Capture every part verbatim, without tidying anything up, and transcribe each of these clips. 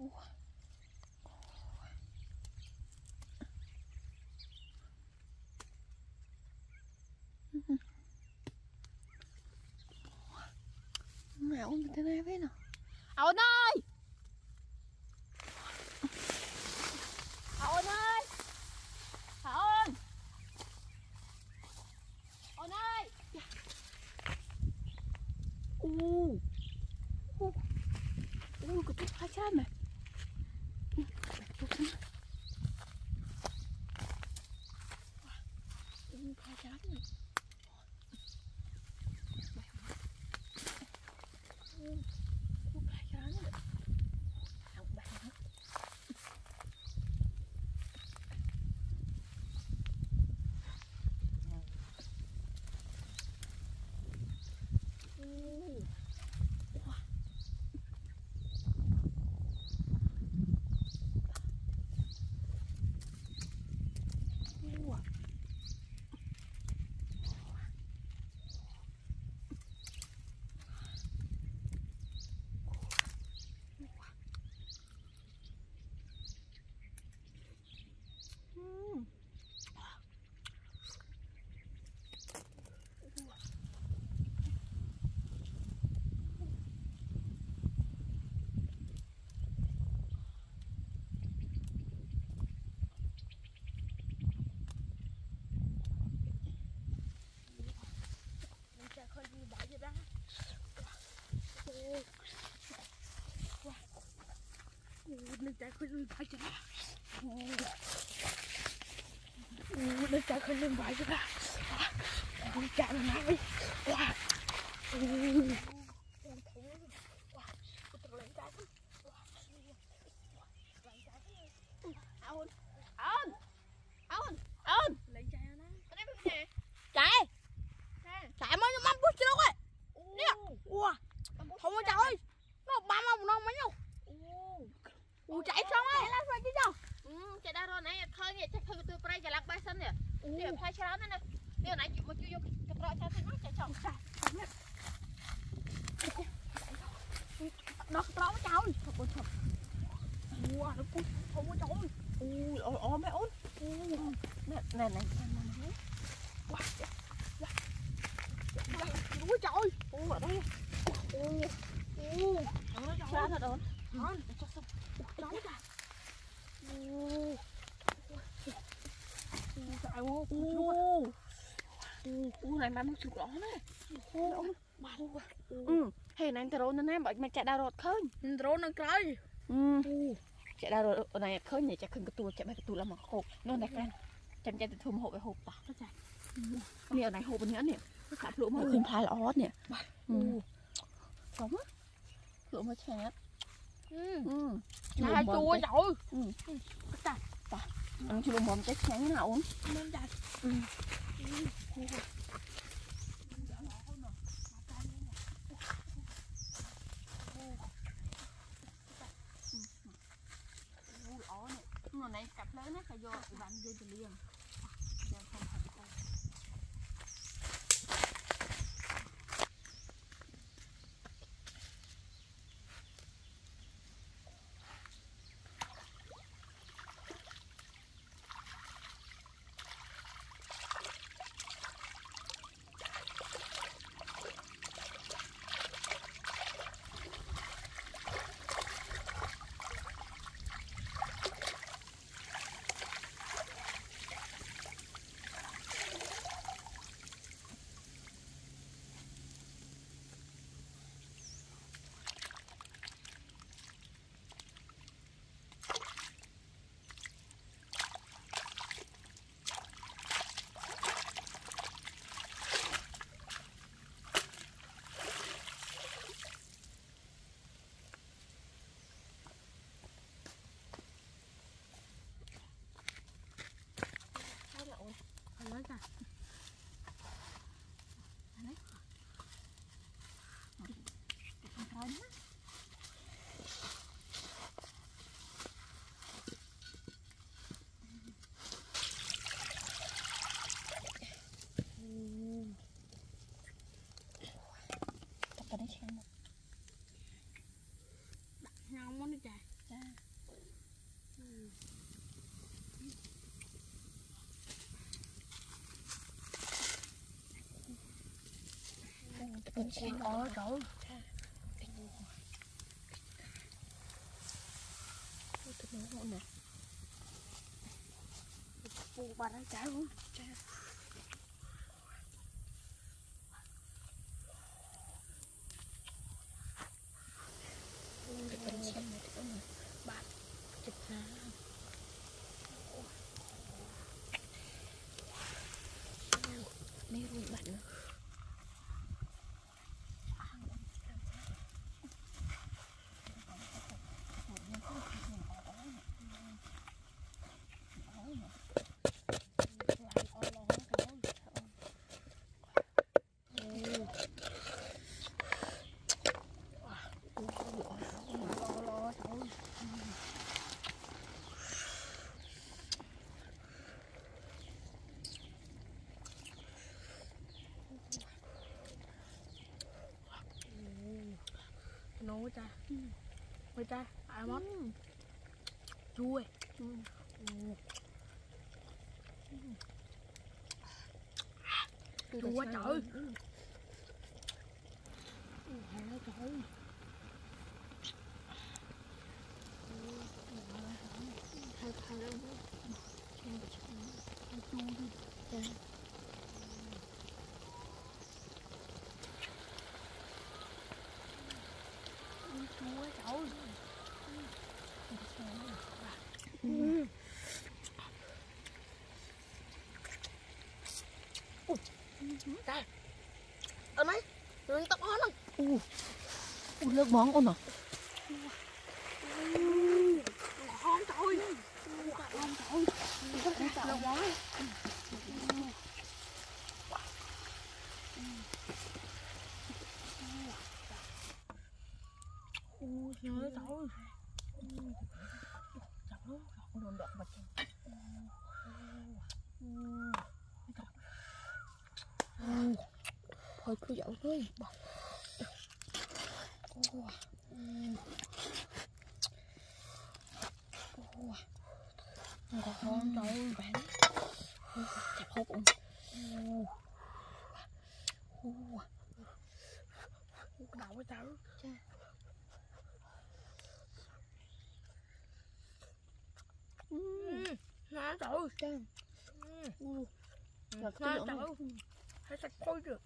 Mẹ ôm thế này với nào. Ôn ơi. Ôn ơi. Ôn. Ôn ơi. U. U. U cái chút hai chân này. U hai chân này. U hai chân này. Không bạn nữa. Nó chạy khơi lên bãi cho ra. Nó chạy khơi lên bãi cho ra. Nó chạy lên bãi. Wow. Ôn. Ôn. Ôn. Ôn. Lên chạy nó. Ở đây bên nè. Chạy. Chạy mới mắm bút chưa rồi. Nè. Wow. Không có trời. Nó ba mông nó mấy đâu. Ủa chạy xong á. Chạy lên rồi chứ đâu. Ừ, chạy ra rồi nãy thôi nè, chắc thôi tôi quay chạy lạc bay sân nè. Nè phải chạy lắm nè. Nè nãy chịu mà chưa vô cái trò chạy nó chạy chồng. Nó trâu trời. Thật thật. Ủa nó cút không có trời. Ui ôi ôi mấy ôn. Nè nè nè. Wow. Ui trời. Ui ở đây. Ui. Ui. Nó trời thật ổn. Ngon, để cho xong. Đói ra. Ô. Trời ơi, ô. Ô này mà nó sụp lỏ nè. Ô. Ừ, hè này tao rôn nè, mà chạy đào rột khơi. Rôn nó coi. Ừ. Chạy đào rột này khơi này chạy khơi cái tua chạy mấy cái tua làm mà hộp. Nó này can. Chăm chạy từ thùng hộp về hộp tỏ nó chạy. Nè ở này hộp bên nữa nè. Nó sạp lỗ mà không phai là ót nè. Ừ. Sống á. Lỗ mà chát. Ừ. Ừ. Hai chua rồi. Ừ. Ta. Ta. Ăn chua mồm chết chán nào uống. Nên đặt. Ừ. Nó này cặp lớn á phải vô vặn dây từ liền. Ôi trời. Tôi nấu nè. Phụ bà đang trái không? Cái bên xem này thì có một bạn chụp ra. Mấy luôn bạn nữa. Nấu cha, với cha, ai mất, chua, chua quá trời, trời, thay thay lên, chua đi, chua quá trời. Ừ. Đây. Ở đây, đừng tóc hết luôn. U. U nước món con nè. Ngon trời. Ngon trời. Nước món. Ui trời ơi. Chặt nó, con đồn đọt bạch. Thôi cứ dạo thôi. Ngon trời ơi bạn. Chặt hộp không? Đậu cái tao. Ngon trời. Ngon trời. Hãy sạch khôi được.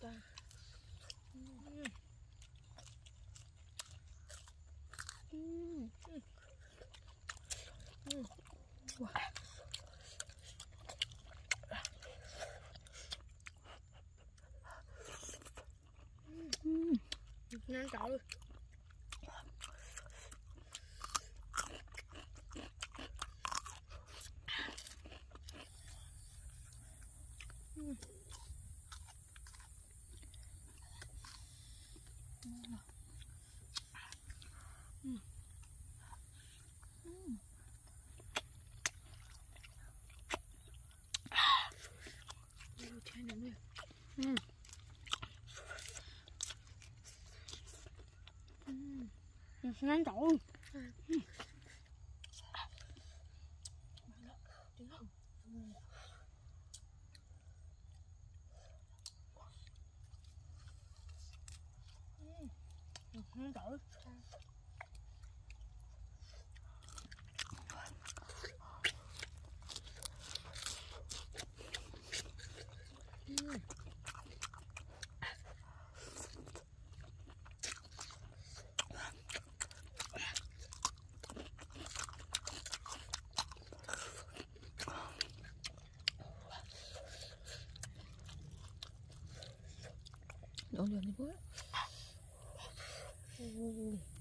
Ngon trời. Mm. Mm. Ngon trời. Mm. Ngon trời. Ổn rồi đi bố.